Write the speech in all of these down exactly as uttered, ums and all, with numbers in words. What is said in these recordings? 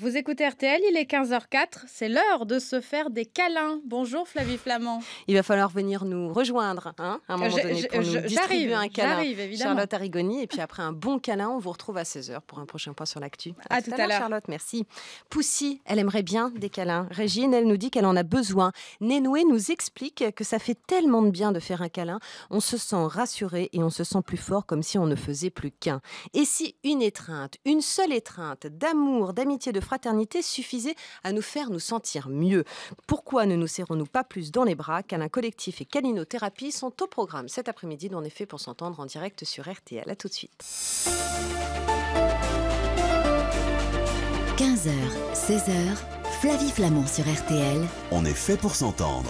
Vous écoutez R T L, il est quinze heures quatre, c'est l'heure de se faire des câlins. Bonjour Flavie Flamand. Il va falloir venir nous rejoindre hein, à un moment Je- donné je- pour je- nous distribuer un câlin. J'arrive, évidemment. Charlotte Arrigoni, et puis après un bon câlin, on vous retrouve à seize heures pour un prochain point sur l'actu. À tout à l'heure. Charlotte, merci. Poussy, elle aimerait bien des câlins. Régine, elle nous dit qu'elle en a besoin. Nénoué nous explique que ça fait tellement de bien de faire un câlin. On se sent rassuré et on se sent plus fort, comme si on ne faisait plus qu'un. Et si une étreinte, une seule étreinte d'amour, d'amitié, de fraternité suffisait à nous faire nous sentir mieux? Pourquoi ne nous serrons-nous pas plus dans les bras? Câlin collectif et câlinothérapie sont au programme cet après-midi dans les faits pour s'entendre en direct sur R T L. À tout de suite. quinze heures, seize heures, Flavie Flamand sur R T L. On est fait pour s'entendre.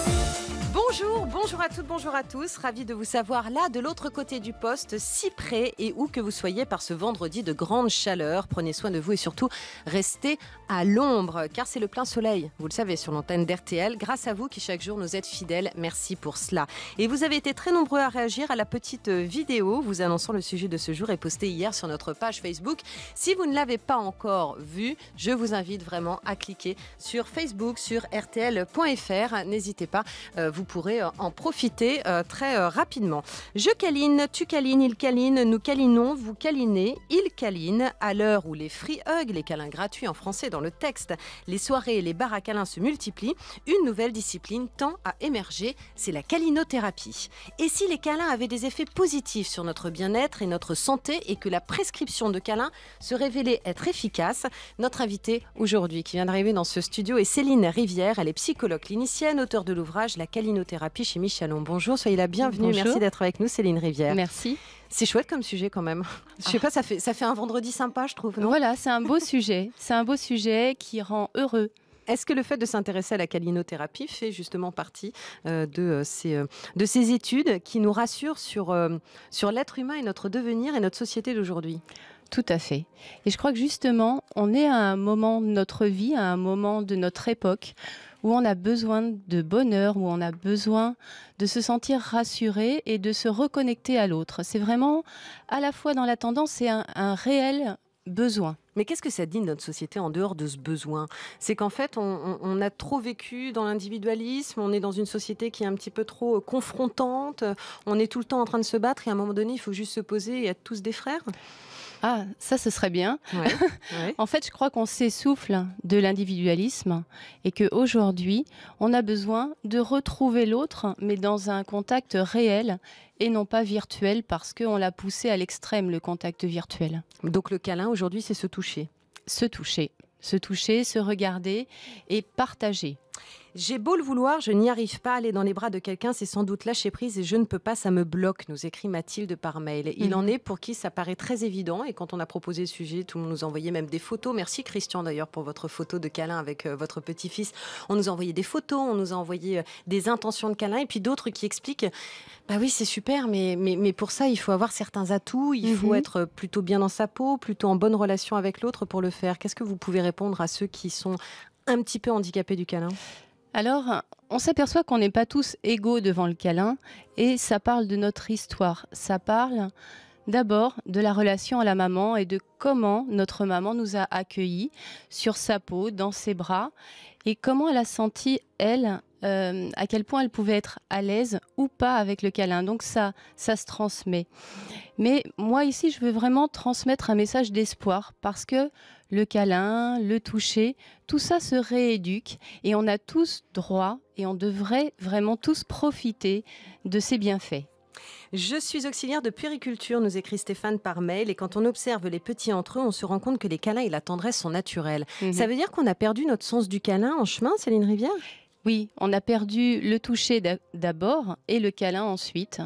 Bonjour, bonjour à toutes, bonjour à tous. Ravi de vous savoir là, de l'autre côté du poste, si près et où que vous soyez par ce vendredi de grande chaleur. Prenez soin de vous et surtout restez à l'ombre, car c'est le plein soleil, vous le savez, sur l'antenne d'R T L. Grâce à vous qui chaque jour nous êtes fidèles, merci pour cela. Et vous avez été très nombreux à réagir à la petite vidéo vous annonçant le sujet de ce jour et postée hier sur notre page Facebook. Si vous ne l'avez pas encore vue, je vous invite vraiment à cliquer sur Facebook, sur R T L point F R. N'hésitez pas, euh, vous pourrez en profiter euh, très euh, rapidement. Je câline, tu câlines, il câline, nous câlinons, vous câlinez, il câline. À l'heure où les free hugs, les câlins gratuits en français dans le texte, les soirées et les bars à câlins se multiplient, une nouvelle discipline tend à émerger, c'est la câlinothérapie. Et si les câlins avaient des effets positifs sur notre bien-être et notre santé et que la prescription de câlins se révélait être efficace, notre invitée aujourd'hui qui vient d'arriver dans ce studio est Céline Rivière. Elle est psychologue clinicienne, auteure de l'ouvrage La câlinothérapie chez Michelon. Bonjour, soyez la bienvenue. Bonjour. Merci d'être avec nous, Céline Rivière. Merci. C'est chouette comme sujet quand même. Je sais pas, ça fait, ça fait un vendredi sympa, je trouve, non? Voilà, c'est un beau sujet. C'est un beau sujet qui rend heureux. Est-ce que le fait de s'intéresser à la câlinothérapie fait justement partie euh, de, euh, ces, euh, de ces études qui nous rassurent sur, euh, sur l'être humain et notre devenir et notre société d'aujourd'hui? Tout à fait. Et je crois que justement, on est à un moment de notre vie, à un moment de notre époque, où on a besoin de bonheur, où on a besoin de se sentir rassuré et de se reconnecter à l'autre. C'est vraiment à la fois dans la tendance et un, un réel besoin. Mais qu'est-ce que ça dit de notre société en dehors de ce besoin? C'est qu'en fait, on, on, on a trop vécu dans l'individualisme, on est dans une société qui est un petit peu trop confrontante, on est tout le temps en train de se battre et à un moment donné, il faut juste se poser et être tous des frères. Ah, ça, ce serait bien. Ouais, ouais. En fait, je crois qu'on s'essouffle de l'individualisme et qu'aujourd'hui, on a besoin de retrouver l'autre, mais dans un contact réel et non pas virtuel, parce qu'on l'a poussé à l'extrême, le contact virtuel. Donc le câlin, aujourd'hui, c'est se toucher. Se toucher. Se toucher, se regarder et partager. J'ai beau le vouloir, je n'y arrive pas. Aller dans les bras de quelqu'un, c'est sans doute lâcher prise et je ne peux pas, ça me bloque, nous écrit Mathilde par mail. Il mmh. en est pour qui ça paraît très évident et quand on a proposé le sujet, tout le monde nous envoyait même des photos. Merci Christian d'ailleurs pour votre photo de câlin avec euh, votre petit-fils. On nous a envoyé des photos, on nous a envoyé euh, des intentions de câlin et puis d'autres qui expliquent, bah oui c'est super, mais, mais, mais pour ça il faut avoir certains atouts, il mmh. faut être plutôt bien dans sa peau, plutôt en bonne relation avec l'autre pour le faire. Qu'est-ce que vous pouvez répondre à ceux qui sont un petit peu handicapés du câlin? Alors, on s'aperçoit qu'on n'est pas tous égaux devant le câlin et ça parle de notre histoire. Ça parle d'abord de la relation à la maman et de comment notre maman nous a accueillis sur sa peau, dans ses bras et comment elle a senti, elle, euh, à quel point elle pouvait être à l'aise ou pas avec le câlin. Donc ça, ça se transmet. Mais moi ici, je veux vraiment transmettre un message d'espoir parce que le câlin, le toucher, tout ça se rééduque et on a tous droit et on devrait vraiment tous profiter de ces bienfaits. Je suis auxiliaire de puériculture, nous écrit Stéphane par mail, et quand on observe les petits entre eux, on se rend compte que les câlins et la tendresse sont naturels. Mmh. Ça veut dire qu'on a perdu notre sens du câlin en chemin, Céline Rivière? Oui, on a perdu le toucher d'abord et le câlin ensuite.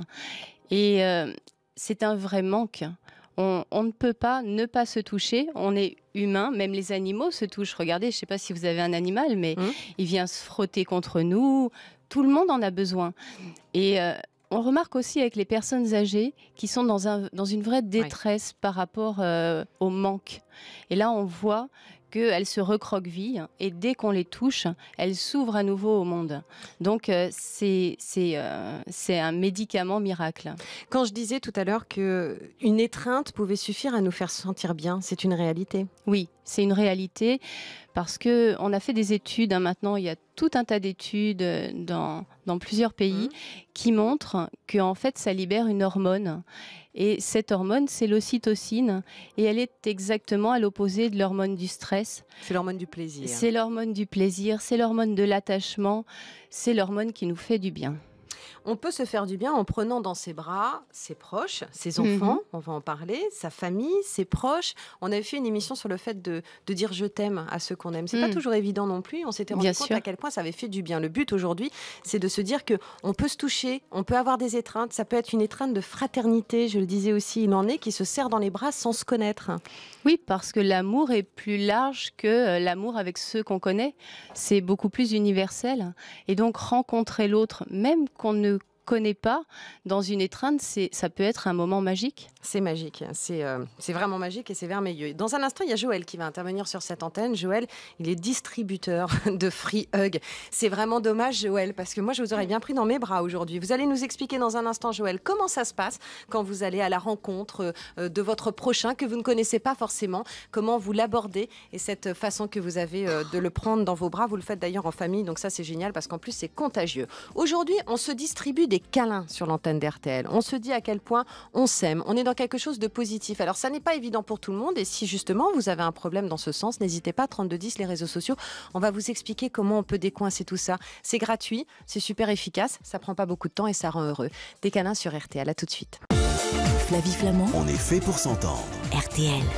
Et euh, c'est un vrai manque. On, on ne peut pas ne pas se toucher, on est humain, même les animaux se touchent. Regardez, je ne sais pas si vous avez un animal, mais mmh. il vient se frotter contre nous. Tout le monde en a besoin. Et euh, on remarque aussi avec les personnes âgées qui sont dans, un, dans une vraie détresse ouais. par rapport euh, au manque. Et là, on voit qu'elles se recroquevillent et dès qu'on les touche, elles s'ouvrent à nouveau au monde. Donc euh, c'est, c'est, euh, c'est un médicament miracle. Quand je disais tout à l'heure qu'une étreinte pouvait suffire à nous faire sentir bien, c'est une réalité. Oui, c'est une réalité parce qu'on a fait des études, hein, maintenant il y a tout un tas d'études dans, dans plusieurs pays mmh. qui montrent qu'en fait ça libère une hormone. Et cette hormone, c'est l'ocytocine et elle est exactement à l'opposé de l'hormone du stress. C'est l'hormone du plaisir. C'est l'hormone du plaisir, c'est l'hormone de l'attachement, c'est l'hormone qui nous fait du bien. On peut se faire du bien en prenant dans ses bras ses proches, ses enfants, mmh. on va en parler, sa famille, ses proches. On avait fait une émission sur le fait de, de dire je t'aime à ceux qu'on aime. C'est mmh. pas toujours évident non plus. On s'était rendu bien compte sûr. à quel point ça avait fait du bien. Le but aujourd'hui, c'est de se dire qu'on peut se toucher, on peut avoir des étreintes. Ça peut être une étreinte de fraternité, je le disais aussi. Il en est qui se serrent dans les bras sans se connaître. Oui, parce que l'amour est plus large que l'amour avec ceux qu'on connaît. C'est beaucoup plus universel. Et donc rencontrer l'autre, même qu'on ne connaît pas, dans une étreinte, c'est, ça peut être un moment magique. C'est magique, c'est, euh, c'est vraiment magique et c'est merveilleux. Dans un instant, il y a Joël qui va intervenir sur cette antenne. Joël, il est distributeur de Free Hug. C'est vraiment dommage, Joël, parce que moi, je vous aurais bien pris dans mes bras aujourd'hui. Vous allez nous expliquer dans un instant, Joël, comment ça se passe quand vous allez à la rencontre euh, de votre prochain que vous ne connaissez pas forcément, comment vous l'abordez et cette façon que vous avez euh, de le prendre dans vos bras. Vous le faites d'ailleurs en famille, donc ça, c'est génial parce qu'en plus, c'est contagieux. Aujourd'hui, on se distribue des câlins sur l'antenne d'R T L. On se dit à quel point on s'aime. On est dans quelque chose de positif. Alors, ça n'est pas évident pour tout le monde. Et si justement vous avez un problème dans ce sens, n'hésitez pas, trente-deux dix, les réseaux sociaux. On va vous expliquer comment on peut décoincer tout ça. C'est gratuit, c'est super efficace, ça prend pas beaucoup de temps et ça rend heureux. Des câlins sur R T L. À tout de suite. Flavie Flamand. On est fait pour s'entendre. R T L.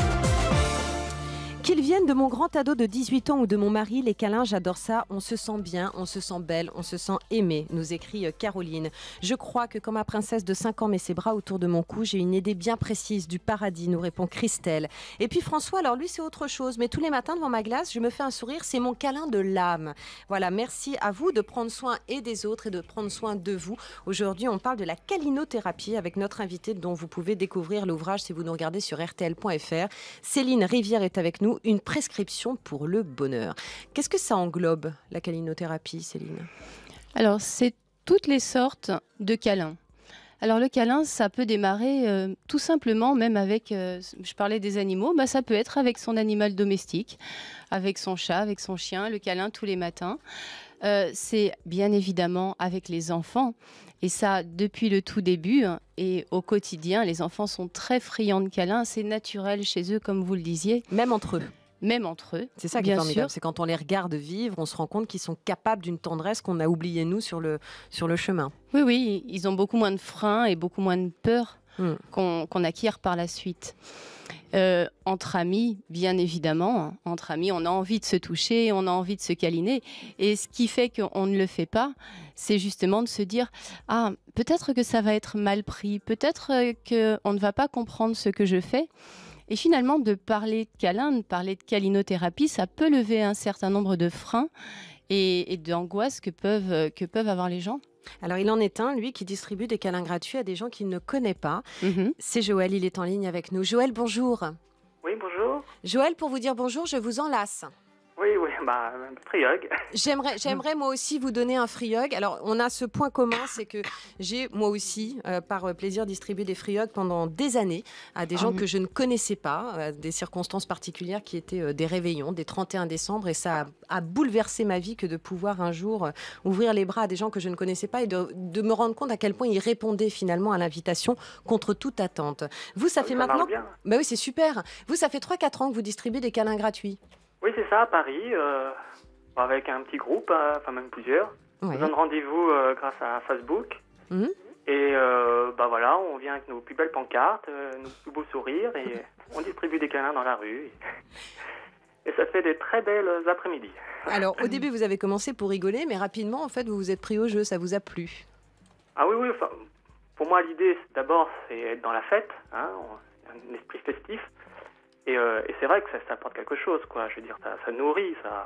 Qu'ils viennent de mon grand ado de dix-huit ans ou de mon mari, les câlins, j'adore ça. On se sent bien, on se sent belle, on se sent aimée, nous écrit Caroline. Je crois que quand ma princesse de cinq ans met ses bras autour de mon cou, j'ai une idée bien précise du paradis, nous répond Christelle. Et puis François, alors lui c'est autre chose, mais tous les matins devant ma glace, je me fais un sourire, c'est mon câlin de l'âme. Voilà, merci à vous de prendre soin et des autres et de prendre soin de vous. Aujourd'hui, on parle de la câlinothérapie avec notre invité dont vous pouvez découvrir l'ouvrage si vous nous regardez sur R T L point F R. Céline Rivière est avec nous. Une prescription pour le bonheur. Qu'est-ce que ça englobe, la câlinothérapie, Céline ? Alors, c'est toutes les sortes de câlins. Alors, le câlin, ça peut démarrer euh, tout simplement, même avec, euh, je parlais des animaux, bah, ça peut être avec son animal domestique, avec son chat, avec son chien, le câlin tous les matins. Euh, c'est bien évidemment avec les enfants. Et ça, depuis le tout début et au quotidien, les enfants sont très friands de câlins. C'est naturel chez eux, comme vous le disiez. Même entre eux. Même entre eux. C'est ça qui est formidable. C'est quand on les regarde vivre, on se rend compte qu'ils sont capables d'une tendresse qu'on a oubliée, nous, sur le, sur le chemin. Oui, oui, ils ont beaucoup moins de freins et beaucoup moins de peur mmh. qu'on, qu'on acquiert par la suite. Euh, entre amis, bien évidemment, entre amis, on a envie de se toucher, on a envie de se câliner. Et ce qui fait qu'on ne le fait pas, c'est justement de se dire « Ah, peut-être que ça va être mal pris, peut-être qu'on ne va pas comprendre ce que je fais ». Et finalement, de parler de câlin, de parler de câlinothérapie, ça peut lever un certain nombre de freins et, et d'angoisses que peuvent, que peuvent avoir les gens. Alors, il en est un, lui, qui distribue des câlins gratuits à des gens qu'il ne connaît pas. Mm-hmm. C'est Joël, il est en ligne avec nous. Joël, bonjour. Oui, bonjour. Joël, pour vous dire bonjour, je vous enlace. Oui, oui, bah, free hug. J'aimerais, j'aimerais moi aussi vous donner un free hug. Alors, on a ce point commun, c'est que j'ai moi aussi, euh, par plaisir, distribué des free hugs pendant des années à des gens mmh. que je ne connaissais pas, à des circonstances particulières qui étaient euh, des réveillons, des trente et un décembre. Et ça a, a bouleversé ma vie que de pouvoir un jour euh, ouvrir les bras à des gens que je ne connaissais pas et de, de me rendre compte à quel point ils répondaient finalement à l'invitation contre toute attente. Vous, ça fait ça maintenant... Bien. Bah oui, c'est super. Vous, ça fait trois quatre ans que vous distribuez des câlins gratuits. Oui, c'est ça, à Paris, euh, avec un petit groupe, euh, enfin même plusieurs. Ouais. On donne rendez-vous euh, grâce à Facebook. Mmh. Et euh, bah voilà, on vient avec nos plus belles pancartes, euh, nos plus beaux sourires, et on distribue des câlins dans la rue. Et, et ça fait des très belles après-midi. Alors, au début, vous avez commencé pour rigoler, mais rapidement, en fait, vous vous êtes pris au jeu, ça vous a plu? Ah oui, oui, enfin, pour moi, l'idée, d'abord, c'est être dans la fête, hein, un esprit festif. Et, euh, et c'est vrai que ça, ça apporte quelque chose, quoi. Je veux dire, ça, ça nourrit, ça,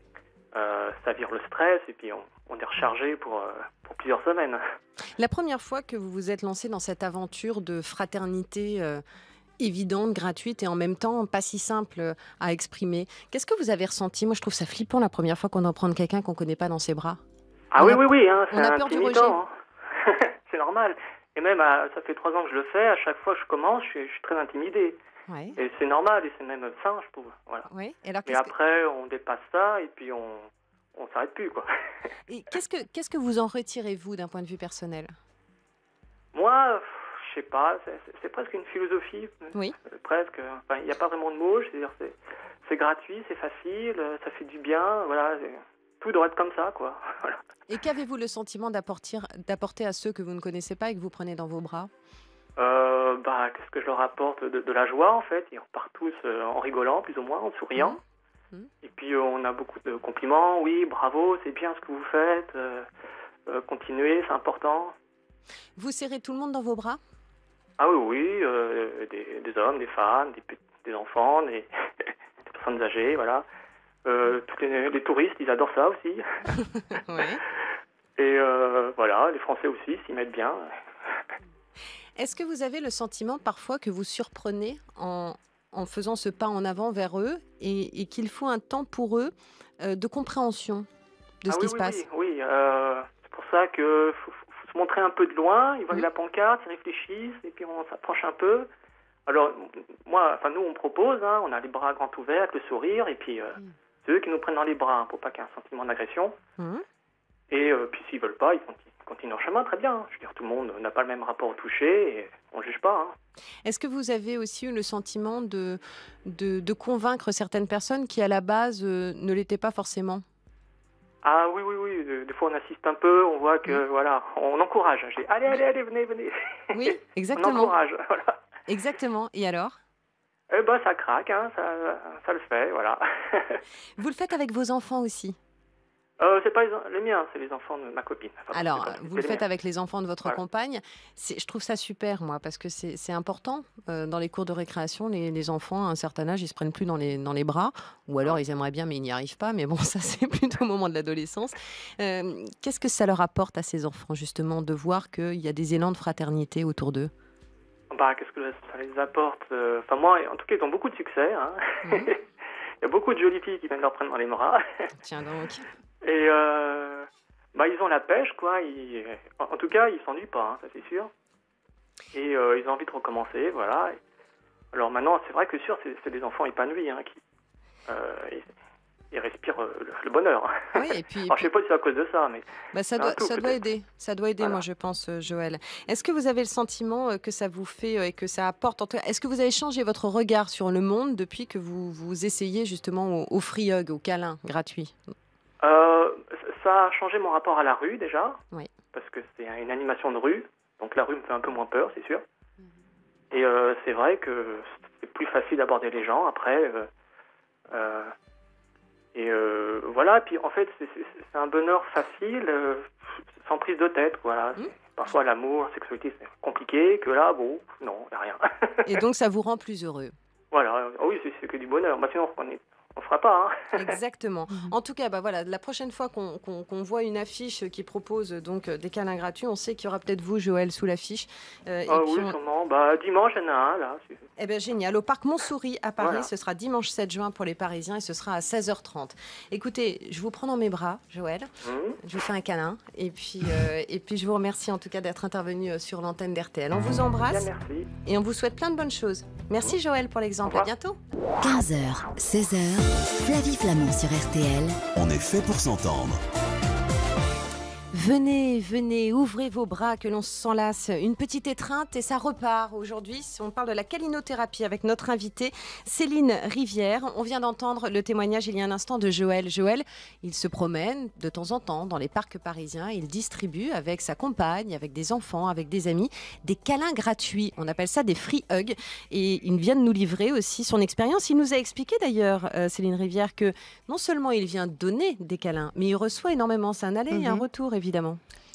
euh, ça vire le stress, et puis on, on est rechargé pour, euh, pour plusieurs semaines. La première fois que vous vous êtes lancé dans cette aventure de fraternité euh, évidente, gratuite et en même temps pas si simple à exprimer. Qu'est-ce que vous avez ressenti? Moi, je trouve ça flippant la première fois qu'on doit prendre quelqu'un qu'on ne connaît pas dans ses bras. Ah on oui, a, oui, oui, hein, c'est on a peur du rejet. Hein. C'est normal. Et même, à, ça fait trois ans que je le fais, à chaque fois que je commence, je suis, je suis très intimidée. Ouais. Et c'est normal, et c'est même sain, je trouve. Voilà. Ouais. Et, alors, et après, que... on dépasse ça, et puis on on s'arrête plus, quoi. Et qu'est-ce que, qu'est-ce que vous en retirez, vous, d'un point de vue personnel? Moi, je sais pas, c'est, c'est, c'est presque une philosophie. Oui. Euh, presque. Enfin, il n'y a pas vraiment de mots, c'est-à-dire c'est, c'est gratuit, c'est facile, ça fait du bien, voilà. Tout doit être comme ça, quoi. Voilà. Et qu'avez-vous le sentiment d'apporter, d'apporter à ceux que vous ne connaissez pas et que vous prenez dans vos bras? euh, bah, Qu'est-ce que je leur apporte? de, de la joie, en fait. Ils repartent tous euh, en rigolant, plus ou moins, en souriant. Mmh. Mmh. Et puis, euh, on a beaucoup de compliments. Oui, bravo, c'est bien ce que vous faites. Euh, euh, continuez, c'est important. Vous serrez tout le monde dans vos bras? Ah oui, oui. Euh, des, des hommes, des femmes, des, des enfants, des, des personnes âgées, voilà. Euh, tous les, les touristes, ils adorent ça aussi. Oui. Et euh, voilà, les Français aussi s'y mettent bien. Est-ce que vous avez le sentiment parfois que vous surprenez en, en faisant ce pas en avant vers eux et, et qu'il faut un temps pour eux euh, de compréhension de ah ce oui, qui se oui, passe? Oui, oui. Euh, c'est pour ça qu'il faut, faut se montrer un peu de loin. Ils voient mmh. la pancarte, ils réfléchissent et puis on s'approche un peu. Alors, moi, enfin nous, on propose, hein, on a les bras grands ouverts, le sourire et puis... Euh, mmh. C'est eux qui nous prennent dans les bras, hein, pour pas qu'il y ait un sentiment d'agression. Mmh. Et euh, puis s'ils veulent pas, ils continuent, ils continuent leur chemin, très bien. Je veux dire, tout le monde n'a pas le même rapport au toucher et on ne juge pas. Hein. Est-ce que vous avez aussi eu le sentiment de, de, de convaincre certaines personnes qui, à la base, euh, ne l'étaient pas forcément? Ah oui, oui, oui. Des, des fois, on assiste un peu, on voit que, mmh. voilà, on encourage. Je dis, allez, allez, allez, venez, venez. Oui, exactement. On encourage, voilà. Exactement. Et alors? Eh ben, ça craque, hein, ça, ça le fait, voilà. Vous le faites avec vos enfants aussi? euh, C'est pas les, les miens, c'est les enfants de ma copine. Enfin, alors, pas, vous le faites miens. Avec les enfants de votre voilà. compagne. C'est, je trouve ça super, moi, parce que c'est, c'est important. Euh, dans les cours de récréation, les, les enfants, à un certain âge, ils se prennent plus dans les, dans les bras. Ou alors, ils aimeraient bien, mais ils n'y arrivent pas. Mais bon, ça, c'est plutôt au moment de l'adolescence. Euh, qu'est-ce que ça leur apporte à ces enfants, justement, de voir qu'il y a des élans de fraternité autour d'eux? Bah, qu'est-ce que ça les apporte? Enfin, moi, en tout cas, ils ont beaucoup de succès. Hein. Mmh. Il y a beaucoup de jolies filles qui viennent leur prendre dans les bras. Tiens donc. Et euh, bah, ils ont la pêche, quoi. Ils, en tout cas, ils s'ennuient pas, hein, ça c'est sûr. Et euh, ils ont envie de recommencer, voilà. Alors maintenant, c'est vrai que sûr, c'est, c'est des enfants épanouis, hein, qui euh, ils, ils respirent le, le bonheur. Oui, et puis, alors, je sais pas si c'est à cause de ça, mais bah, ça, doit, tout, ça doit aider. Ça doit aider, voilà. Moi, je pense, Joël. Est-ce que vous avez le sentiment que ça vous fait et que ça apporte en tout cas, est-ce que vous avez changé votre regard sur le monde depuis que vous vous essayez justement au, au free hug, au câlin gratuit? euh, Ça a changé mon rapport à la rue déjà, oui. Parce que c'est une animation de rue, donc la rue me fait un peu moins peur, c'est sûr. Mm-hmm. Et euh, c'est vrai que c'est plus facile d'aborder les gens après. Euh, euh, Et euh, voilà, puis en fait, c'est, c'est, c'est un bonheur facile, euh, sans prise de tête, quoi. Mmh. Parfois, l'amour, la sexualité, c'est compliqué, que là, bon, non, il n'y a rien. Et donc, ça vous rend plus heureux? Voilà, oh oui, c'est, c'est que du bonheur. Bah, sinon, on est... on ne fera pas. Hein. Exactement. En tout cas, bah voilà, la prochaine fois qu'on, qu'on, qu'on voit une affiche qui propose donc des câlins gratuits, on sait qu'il y aura peut-être vous, Joël, sous l'affiche. Euh, ah oui, on... sûrement. Bah, dimanche, il y en a un, là. Eh bien, génial. Au parc Montsouris à Paris, voilà. Ce sera dimanche sept juin pour les Parisiens et ce sera à seize heures trente. Écoutez, je vous prends dans mes bras, Joël. Mmh. Je vous fais un câlin. Et puis, euh, et puis, je vous remercie en tout cas d'être intervenu sur l'antenne d'R T L. On vous embrasse. Bien, merci. Et on vous souhaite plein de bonnes choses. Merci, Joël, pour l'exemple. À bientôt. quinze heures, seize heures, Flavie Flamand sur R T L. On est fait pour s'entendre. Venez, venez, ouvrez vos bras que l'on s'enlace. Une petite étreinte et ça repart. Aujourd'hui, on parle de la calinothérapie avec notre invitée Céline Rivière. On vient d'entendre le témoignage il y a un instant de Joël. Joël, il se promène de temps en temps dans les parcs parisiens. Il distribue avec sa compagne, avec des enfants, avec des amis, des câlins gratuits. On appelle ça des free hugs. Et il vient de nous livrer aussi son expérience. Il nous a expliqué d'ailleurs, euh, Céline Rivière, que non seulement il vient donner des câlins, mais il reçoit énormément. C'est un aller et un retour, évidemment.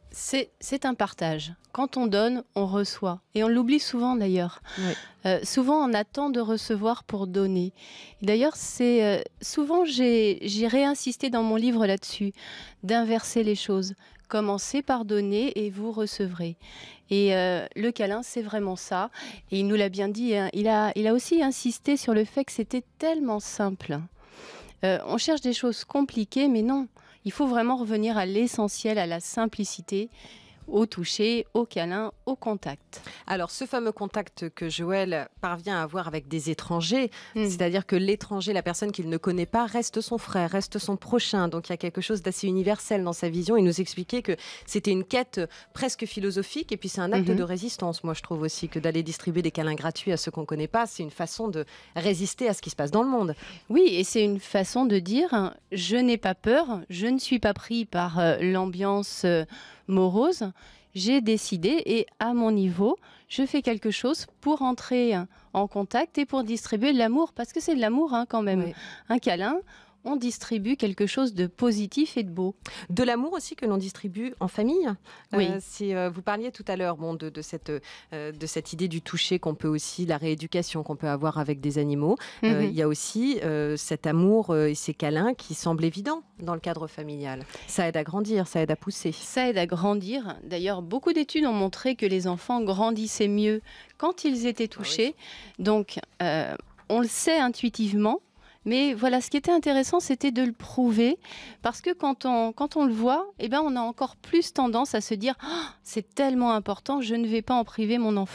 C'est un partage. Quand on donne, on reçoit. Et on l'oublie souvent d'ailleurs. Oui. Euh, souvent, on attend de recevoir pour donner. D'ailleurs, c'est euh, souvent, j'ai réinsisté dans mon livre là-dessus, d'inverser les choses. Commencez par donner et vous recevrez. Et euh, le câlin, c'est vraiment ça. Et il nous l'a bien dit, hein. il, a, il a aussi insisté sur le fait que c'était tellement simple. Euh, on cherche des choses compliquées, mais non. Il faut vraiment revenir à l'essentiel, à la simplicité, au toucher, au câlin, au contact. Alors, ce fameux contact que Joël parvient à avoir avec des étrangers, mmh. c'est-à-dire que l'étranger, la personne qu'il ne connaît pas, reste son frère, reste son prochain. Donc, il y a quelque chose d'assez universel dans sa vision. Il nous expliquait que c'était une quête presque philosophique et puis c'est un acte mmh. de résistance. Moi, je trouve aussi que d'aller distribuer des câlins gratuits à ceux qu'on ne connaît pas, c'est une façon de résister à ce qui se passe dans le monde. Oui, et c'est une façon de dire « je n'ai pas peur, je ne suis pas pris par euh, l'ambiance euh, morose ». J'ai décidé et à mon niveau, je fais quelque chose pour entrer en contact et pour distribuer de l'amour, parce que c'est de l'amour hein, quand même. Oui. Un câlin, on distribue quelque chose de positif et de beau. De l'amour aussi que l'on distribue en famille. Oui. Euh, si, euh, vous parliez tout à l'heure bon, de, de, cette, euh, de cette idée du toucher qu'on peut aussi, la rééducation qu'on peut avoir avec des animaux. Mm-hmm. euh, il y a aussi euh, cet amour euh, et ces câlins qui semblent évidents dans le cadre familial. Ça aide à grandir, ça aide à pousser. Ça aide à grandir. D'ailleurs, beaucoup d'études ont montré que les enfants grandissaient mieux quand ils étaient touchés. Ah oui. Donc, euh, on le sait intuitivement. Mais voilà, ce qui était intéressant, c'était de le prouver, parce que quand on, quand on le voit, eh ben, on a encore plus tendance à se dire oh, « c'est tellement important, je ne vais pas en priver mon enfant ».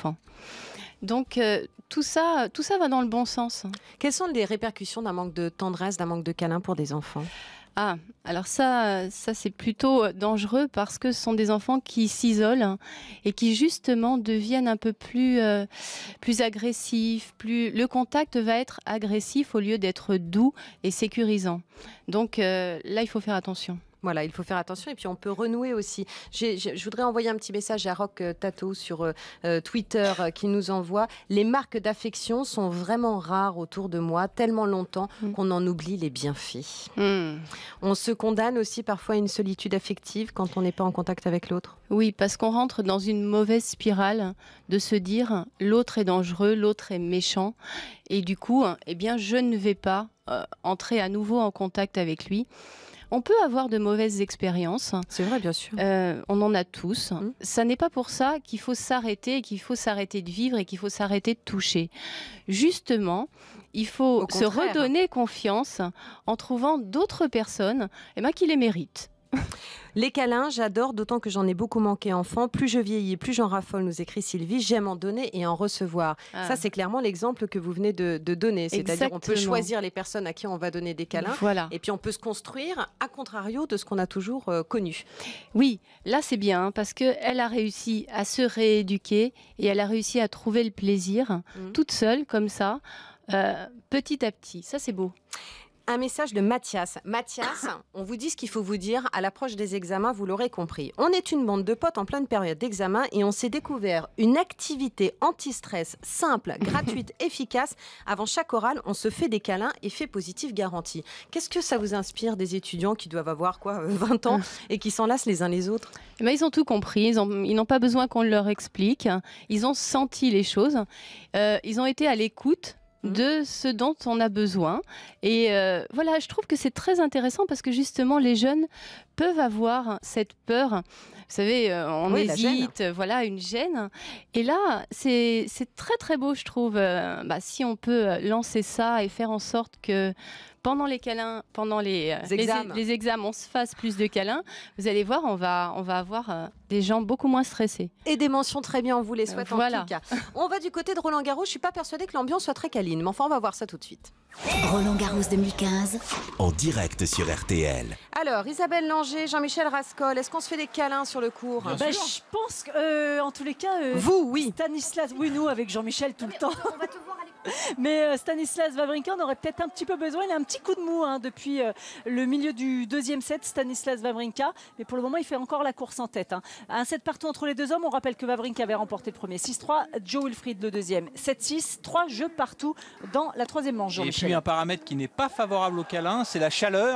Donc euh, tout ça, tout ça va dans le bon sens. Quelles sont les répercussions d'un manque de tendresse, d'un manque de câlin pour des enfants ? Ah, alors ça, ça c'est plutôt dangereux parce que ce sont des enfants qui s'isolent et qui justement deviennent un peu plus, euh, plus agressifs. Plus... Le contact va être agressif au lieu d'être doux et sécurisant. Donc euh, là, il faut faire attention. Voilà, il faut faire attention et puis on peut renouer aussi. J'ai, j'ai, je voudrais envoyer un petit message à Rock Tato sur euh, Twitter euh, qui nous envoie « Les marques d'affection sont vraiment rares autour de moi, tellement longtemps mmh. qu'on en oublie les bienfaits. Mmh. » On se condamne aussi parfois à une solitude affective quand on n'est pas en contact avec l'autre. Oui, parce qu'on rentre dans une mauvaise spirale de se dire « l'autre est dangereux, l'autre est méchant » et du coup, eh bien, je ne vais pas euh, entrer à nouveau en contact avec lui. On peut avoir de mauvaises expériences. C'est vrai, bien sûr. Euh, on en a tous. Mmh. Ça n'est pas pour ça qu'il faut s'arrêter, qu'il faut s'arrêter de vivre et qu'il faut s'arrêter de toucher. Justement, il faut se redonner confiance en trouvant d'autres personnes eh ben, qui les méritent. Les câlins, j'adore, d'autant que j'en ai beaucoup manqué enfant. Plus je vieillis, plus j'en raffole, nous écrit Sylvie. J'aime en donner et en recevoir. Ah. Ça, c'est clairement l'exemple que vous venez de, de donner. C'est-à-dire on peut choisir les personnes à qui on va donner des câlins. Voilà. Et puis on peut se construire, à contrario de ce qu'on a toujours euh, connu. Oui, là c'est bien, hein, parce qu'elle a réussi à se rééduquer et elle a réussi à trouver le plaisir, mmh. toute seule, comme ça, euh, petit à petit. Ça, c'est beau. Un message de Mathias. Mathias, on vous dit ce qu'il faut vous dire à l'approche des examens, vous l'aurez compris. On est une bande de potes en pleine période d'examen et on s'est découvert une activité anti-stress simple, gratuite, efficace. Avant chaque oral, on se fait des câlins, effet positif garanti. Qu'est-ce que ça vous inspire des étudiants qui doivent avoir quoi, vingt ans et qui s'enlacent les uns les autres ? Eh bien, ils ont tout compris, ils ont, ils n'ont pas besoin qu'on leur explique. Ils ont senti les choses, euh, ils ont été à l'écoute de ce dont on a besoin. Et euh, voilà, je trouve que c'est très intéressant parce que justement, les jeunes peuvent avoir cette peur. Vous savez, euh, on oui, hésite, voilà, une gêne. Et là, c'est très très beau, je trouve. Euh, bah, si on peut lancer ça et faire en sorte que pendant les câlins, pendant les, les, examens. les, les examens, on se fasse plus de câlins, vous allez voir, on va, on va avoir euh, des gens beaucoup moins stressés. Et des mentions très bien, on vous les souhaite euh, voilà. en tout cas. On va du côté de Roland Garros, je ne suis pas persuadée que l'ambiance soit très câline, mais enfin on va voir ça tout de suite. Roland Garros deux mille quinze. En direct sur R T L. Alors, Isabelle Langer, Jean-Michel Rascol, est-ce qu'on se fait des câlins sur le cours ? bah, Je pense qu'en euh, tous les cas... Euh, vous, oui. Stanislas, oui, nous, avec Jean-Michel tout le temps. On va te voir à l'école. Mais euh, Stanislas Wawrinka, on aurait peut-être un petit peu besoin. Il a un petit coup de mou hein, depuis euh, le milieu du deuxième set, Stanislas Wawrinka. Mais pour le moment, il fait encore la course en tête. Hein. Un set partout entre les deux hommes. On rappelle que Wawrinka avait remporté le premier six trois, Joe Wilfried le deuxième sept six. Trois jeux partout dans la troisième manche. Et puis un paramètre qui n'est pas favorable au câlin, c'est la chaleur.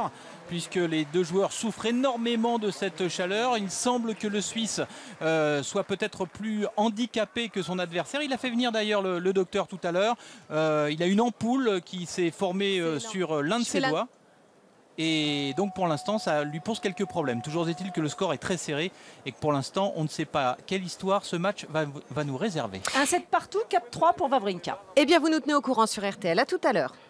puisque les deux joueurs souffrent énormément de cette chaleur. Il semble que le Suisse euh, soit peut-être plus handicapé que son adversaire. Il a fait venir d'ailleurs le, le docteur tout à l'heure. Euh, il a une ampoule qui s'est formée euh, sur l'un de ses doigts. Et donc pour l'instant, ça lui pose quelques problèmes. Toujours est-il que le score est très serré et que pour l'instant, on ne sait pas quelle histoire ce match va, va nous réserver. Un set partout, quatre trois pour Wawrinka. Eh bien, vous nous tenez au courant sur R T L. À tout à l'heure.